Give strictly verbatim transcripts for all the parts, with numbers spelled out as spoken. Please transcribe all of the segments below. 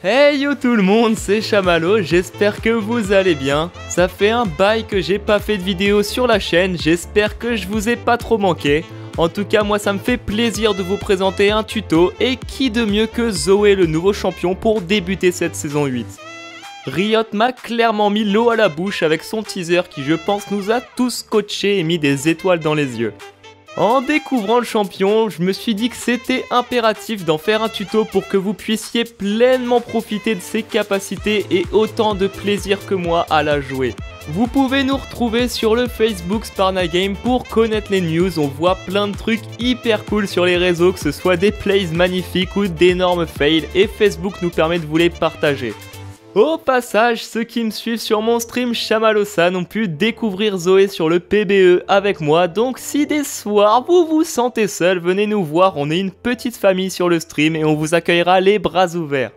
Hey yo tout le monde, c'est Chamallow, j'espère que vous allez bien. Ça fait un bail que j'ai pas fait de vidéo sur la chaîne, j'espère que je vous ai pas trop manqué. En tout cas, moi ça me fait plaisir de vous présenter un tuto, et qui de mieux que Zoé, le nouveau champion, pour débuter cette saison huit. Riot m'a clairement mis l'eau à la bouche avec son teaser qui, je pense, nous a tous scotchés et mis des étoiles dans les yeux. En découvrant le champion, je me suis dit que c'était impératif d'en faire un tuto pour que vous puissiez pleinement profiter de ses capacités et autant de plaisir que moi à la jouer. Vous pouvez nous retrouver sur le Facebook Sparna Game pour connaître les news, on voit plein de trucs hyper cool sur les réseaux, que ce soit des plays magnifiques ou d'énormes fails, et Facebook nous permet de vous les partager. Au passage, ceux qui me suivent sur mon stream Chamallow-san ont pu découvrir Zoé sur le P B E avec moi, donc si des soirs vous vous sentez seul, venez nous voir, on est une petite famille sur le stream et on vous accueillera les bras ouverts.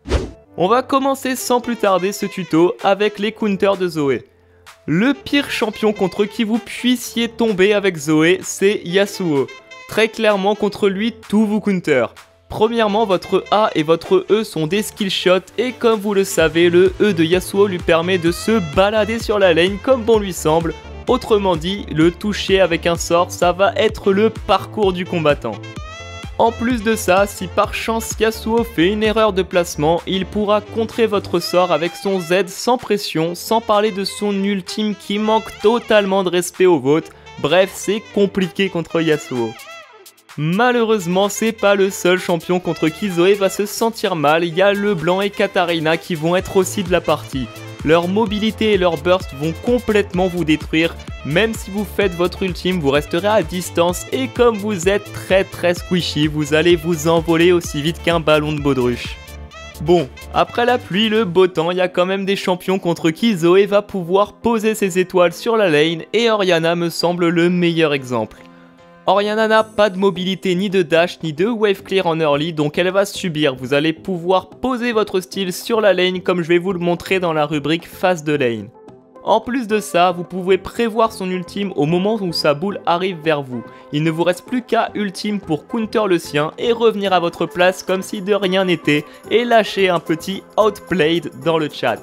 On va commencer sans plus tarder ce tuto avec les counters de Zoé. Le pire champion contre qui vous puissiez tomber avec Zoé, c'est Yasuo. Très clairement, contre lui, tout vous counter. Premièrement, votre A et votre E sont des skill shots et comme vous le savez, le E de Yasuo lui permet de se balader sur la lane comme bon lui semble. Autrement dit, le toucher avec un sort, ça va être le parcours du combattant. En plus de ça, si par chance Yasuo fait une erreur de placement, il pourra contrer votre sort avec son Z sans pression, sans parler de son ultime qui manque totalement de respect au vôtre. Bref, c'est compliqué contre Yasuo. Malheureusement, c'est pas le seul champion contre qui Zoé va se sentir mal, il y a LeBlanc et Katarina qui vont être aussi de la partie. Leur mobilité et leur burst vont complètement vous détruire, même si vous faites votre ultime, vous resterez à distance et comme vous êtes très très squishy, vous allez vous envoler aussi vite qu'un ballon de baudruche. Bon, après la pluie, le beau temps, il y a quand même des champions contre qui Zoé va pouvoir poser ses étoiles sur la lane et Orianna me semble le meilleur exemple. Orianna n'a pas de mobilité ni de dash ni de wave clear en early, donc elle va subir. Vous allez pouvoir poser votre style sur la lane comme je vais vous le montrer dans la rubrique phase de lane. En plus de ça, vous pouvez prévoir son ultime au moment où sa boule arrive vers vous. Il ne vous reste plus qu'à ultime pour counter le sien et revenir à votre place comme si de rien n'était et lâcher un petit outplayed dans le chat.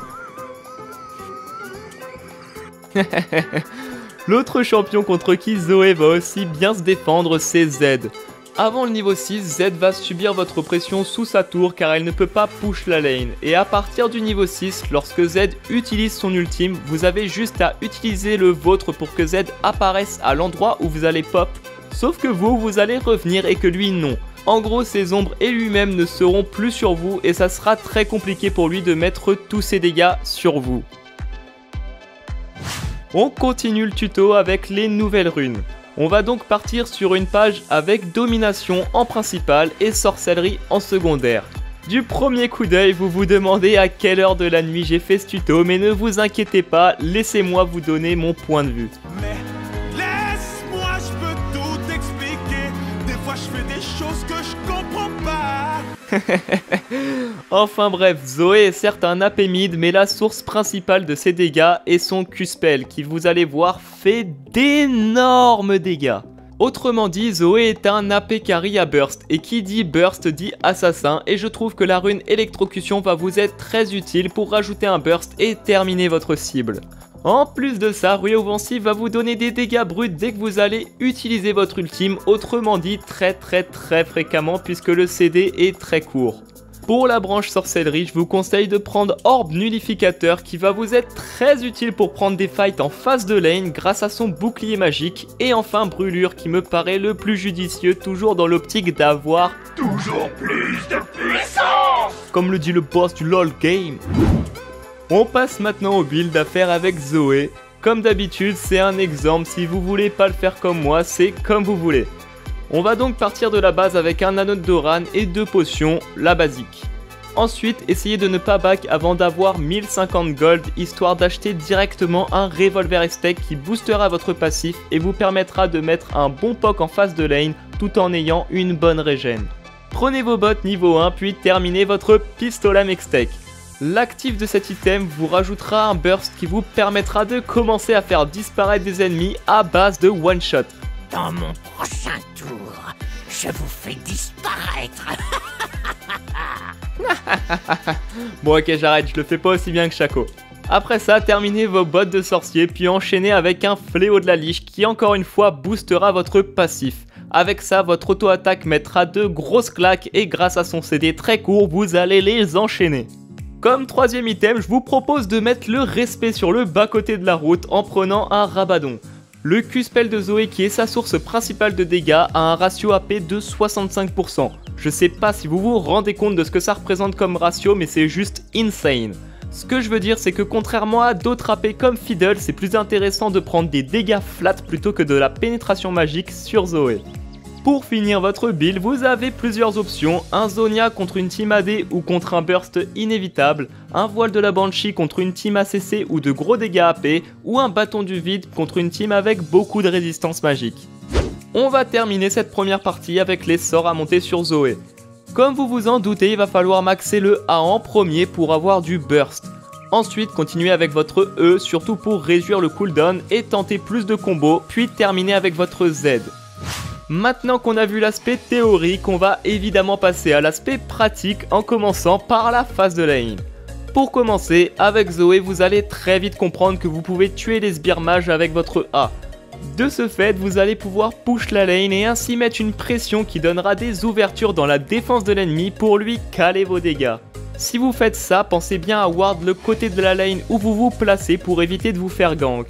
L'autre champion contre qui Zoé va aussi bien se défendre, c'est Z. Avant le niveau six, Z va subir votre pression sous sa tour car elle ne peut pas push la lane. Et à partir du niveau six, lorsque Z utilise son ultime, vous avez juste à utiliser le vôtre pour que Z apparaisse à l'endroit où vous allez pop. Sauf que vous, vous allez revenir et que lui non. En gros, ses ombres et lui-même ne seront plus sur vous et ça sera très compliqué pour lui de mettre tous ses dégâts sur vous. On continue le tuto avec les nouvelles runes. On va donc partir sur une page avec domination en principal et sorcellerie en secondaire. Du premier coup d'œil, vous vous demandez à quelle heure de la nuit j'ai fait ce tuto, mais ne vous inquiétez pas, laissez-moi vous donner mon point de vue. Mais laisse-moi, je peux tout expliquer. Des fois je fais des choses que je comprends pas. Enfin bref, Zoé est certes un A P mid, mais la source principale de ses dégâts est son Q-spell, qui vous allez voir fait d'énormes dégâts. Autrement dit, Zoé est un A P carry à burst, et qui dit burst dit assassin, et je trouve que la rune électrocution va vous être très utile pour rajouter un burst et terminer votre cible. En plus de ça, Ruée Offensive va vous donner des dégâts bruts dès que vous allez utiliser votre ultime, autrement dit très très très fréquemment puisque le C D est très court. Pour la branche sorcellerie, je vous conseille de prendre Orbe Nullificateur qui va vous être très utile pour prendre des fights en face de lane grâce à son bouclier magique. Et enfin Brûlure qui me paraît le plus judicieux, toujours dans l'optique d'avoir toujours plus de puissance, comme le dit le boss du LoL game. On passe maintenant au build à faire avec Zoé. Comme d'habitude, c'est un exemple, si vous voulez pas le faire comme moi, c'est comme vous voulez. On va donc partir de la base avec un anneau de Doran et deux potions, la basique. Ensuite, essayez de ne pas back avant d'avoir mille cinquante gold, histoire d'acheter directement un revolver Estek qui boostera votre passif et vous permettra de mettre un bon poke en face de lane tout en ayant une bonne régène. Prenez vos bottes niveau un puis terminez votre pistolet Mextech. L'actif de cet item vous rajoutera un burst qui vous permettra de commencer à faire disparaître des ennemis à base de one shot. Dans mon prochain tour, je vous fais disparaître. Bon ok, j'arrête, je le fais pas aussi bien que Shaco. Après ça, terminez vos bottes de sorcier, puis enchaînez avec un fléau de la liche qui encore une fois boostera votre passif. Avec ça, votre auto-attaque mettra de grosses claques et grâce à son C D très court, vous allez les enchaîner. Comme troisième item, je vous propose de mettre le respect sur le bas-côté de la route en prenant un Rabadon. Le Q-Spell de Zoé, qui est sa source principale de dégâts, a un ratio A P de soixante-cinq pour cent. Je sais pas si vous vous rendez compte de ce que ça représente comme ratio, mais c'est juste insane. Ce que je veux dire, c'est que contrairement à d'autres A P comme Fiddle, c'est plus intéressant de prendre des dégâts flats plutôt que de la pénétration magique sur Zoé. Pour finir votre build, vous avez plusieurs options, un Zonia contre une team A D ou contre un burst inévitable, un voile de la Banshee contre une team A C C ou de gros dégâts A P, ou un bâton du vide contre une team avec beaucoup de résistance magique. On va terminer cette première partie avec les sorts à monter sur Zoé. Comme vous vous en doutez, il va falloir maxer le A en premier pour avoir du burst. Ensuite, continuez avec votre E, surtout pour réduire le cooldown et tenter plus de combos, puis terminer avec votre Z. Maintenant qu'on a vu l'aspect théorique, on va évidemment passer à l'aspect pratique en commençant par la phase de lane. Pour commencer, avec Zoé, vous allez très vite comprendre que vous pouvez tuer les sbires mages avec votre A. De ce fait, vous allez pouvoir push la lane et ainsi mettre une pression qui donnera des ouvertures dans la défense de l'ennemi pour lui caler vos dégâts. Si vous faites ça, pensez bien à ward le côté de la lane où vous vous placez pour éviter de vous faire gank.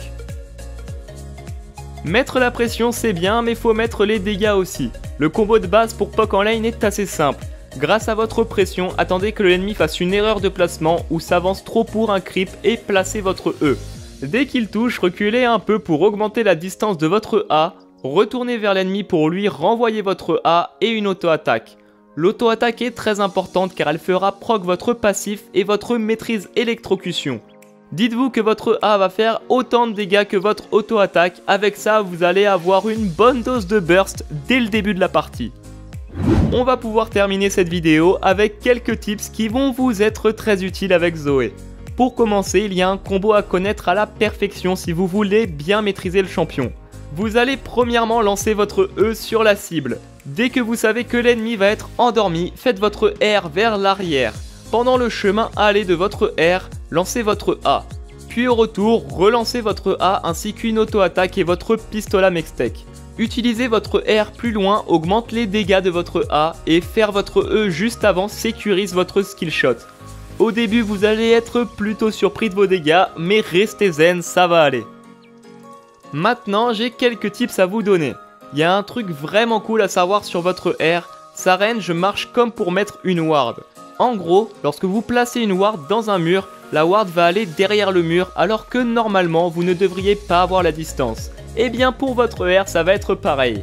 Mettre la pression c'est bien, mais faut mettre les dégâts aussi. Le combo de base pour poke en lane est assez simple. Grâce à votre pression, attendez que l'ennemi fasse une erreur de placement ou s'avance trop pour un creep et placez votre E. Dès qu'il touche, reculez un peu pour augmenter la distance de votre A, retournez vers l'ennemi pour lui renvoyer votre A et une auto-attaque. L'auto-attaque est très importante car elle fera proc votre passif et votre maîtrise électrocution. Dites-vous que votre A va faire autant de dégâts que votre auto-attaque, avec ça vous allez avoir une bonne dose de burst dès le début de la partie. On va pouvoir terminer cette vidéo avec quelques tips qui vont vous être très utiles avec Zoé. Pour commencer, il y a un combo à connaître à la perfection si vous voulez bien maîtriser le champion. Vous allez premièrement lancer votre E sur la cible. Dès que vous savez que l'ennemi va être endormi, faites votre R vers l'arrière. Pendant le chemin aller de votre R, lancez votre A. Puis au retour, relancez votre A ainsi qu'une auto-attaque et votre pistolet Mextech. Utiliser votre R plus loin augmente les dégâts de votre A et faire votre E juste avant sécurise votre skill shot. Au début, vous allez être plutôt surpris de vos dégâts, mais restez zen, ça va aller. Maintenant, j'ai quelques tips à vous donner. Il y a un truc vraiment cool à savoir sur votre R, sa range marche comme pour mettre une ward. En gros, lorsque vous placez une ward dans un mur, la ward va aller derrière le mur alors que normalement vous ne devriez pas avoir la distance. Et bien pour votre R, ça va être pareil.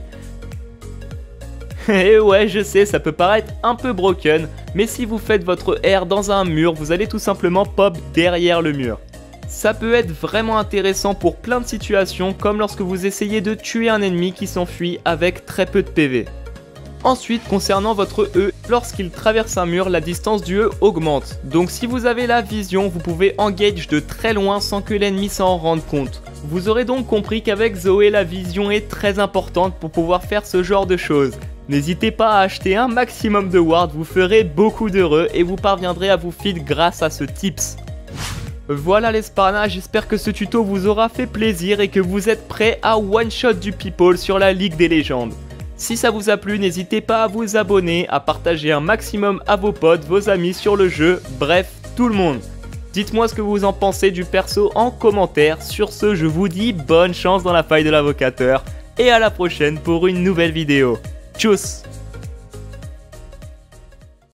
Et ouais, je sais, ça peut paraître un peu broken, mais si vous faites votre R dans un mur, vous allez tout simplement pop derrière le mur. Ça peut être vraiment intéressant pour plein de situations, comme lorsque vous essayez de tuer un ennemi qui s'enfuit avec très peu de P V. Ensuite, concernant votre E, lorsqu'il traverse un mur, la distance du E augmente. Donc si vous avez la vision, vous pouvez engage de très loin sans que l'ennemi s'en rende compte. Vous aurez donc compris qu'avec Zoé, la vision est très importante pour pouvoir faire ce genre de choses. N'hésitez pas à acheter un maximum de wards, vous ferez beaucoup d'heureux et vous parviendrez à vous feed grâce à ce tips. Voilà les Sparna, j'espère que ce tuto vous aura fait plaisir et que vous êtes prêts à one-shot du people sur la Ligue des légendes. Si ça vous a plu, n'hésitez pas à vous abonner, à partager un maximum à vos potes, vos amis sur le jeu, bref, tout le monde. Dites-moi ce que vous en pensez du perso en commentaire. Sur ce, je vous dis bonne chance dans la faille de l'avocateur et à la prochaine pour une nouvelle vidéo. Tchuss!